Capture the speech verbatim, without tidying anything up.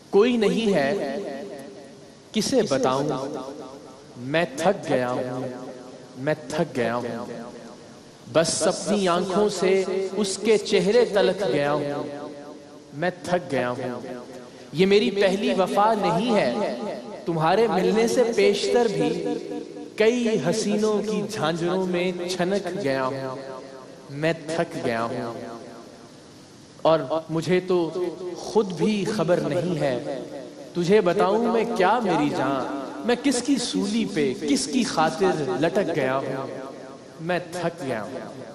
कोई नहीं है किसे बताऊं, मैं थक गया हूं, मैं थक गया हूं। बस अपनी आंखों से उसके चेहरे तलक गया हूं, मैं थक गया हूं। ये मेरी पहली वफा नहीं है, तुम्हारे मिलने से पेशतर भी कई हसीनों की झांझरों में छनक गया हूं, मैं थक गया हूं। और मुझे तो खुद भी खबर नहीं है, तुझे बताऊं मैं क्या मेरी जान, मैं किसकी सूली पे किसकी खातिर लटक गया हूं, मैं थक गया हूं।